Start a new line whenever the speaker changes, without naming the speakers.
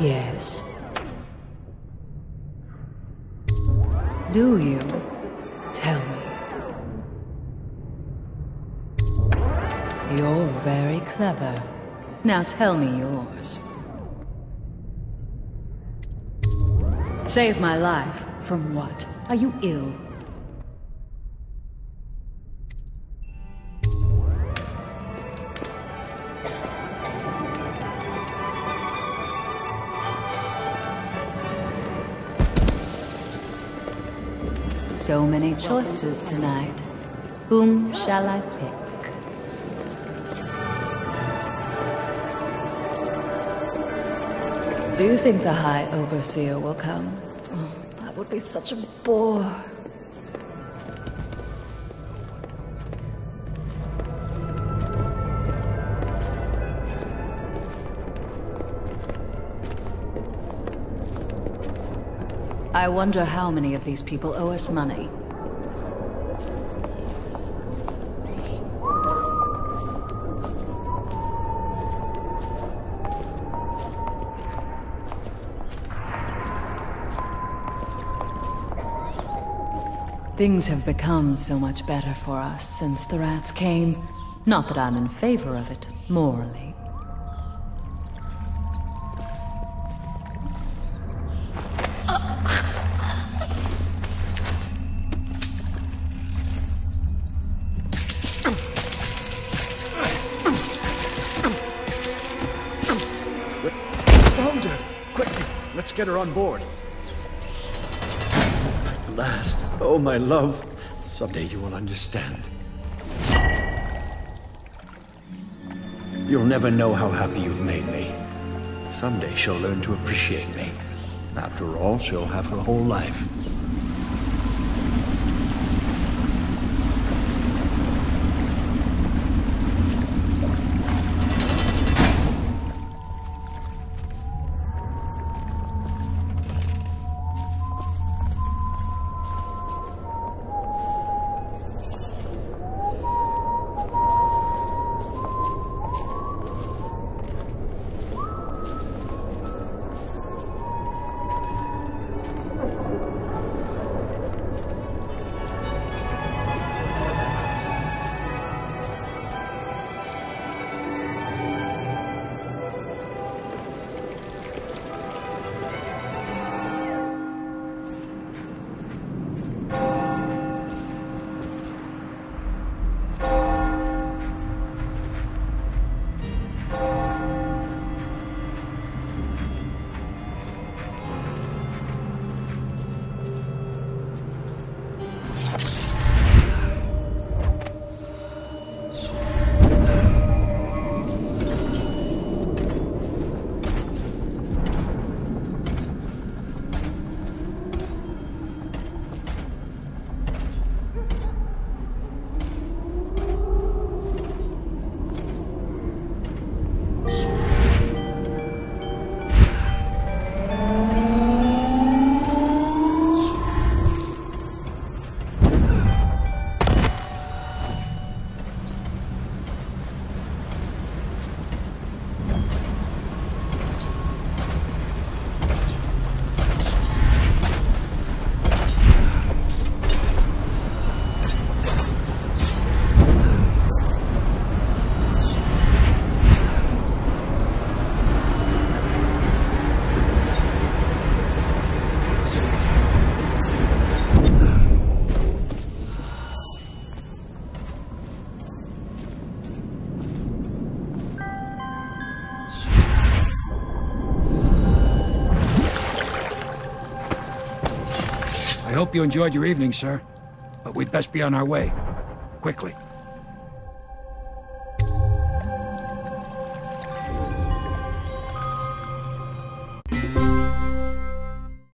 Yes. Do you? Tell me. You're very clever. Now tell me yours. Save my life. From what? Are you ill? So many choices tonight. Whom shall I pick? Do you think the High Overseer will come? Oh, that would be such a bore. I wonder how many of these people owe us money. Things have become so much better for us since the rats came. Not that I'm in favor of it, morally.
Get her on board. At last. Oh, my love. Someday you will understand. You'll never know how happy you've made me. Someday she'll learn to appreciate me. After all, she'll have her whole life.
I hope you enjoyed your evening, sir. But we'd best be on our way. Quickly.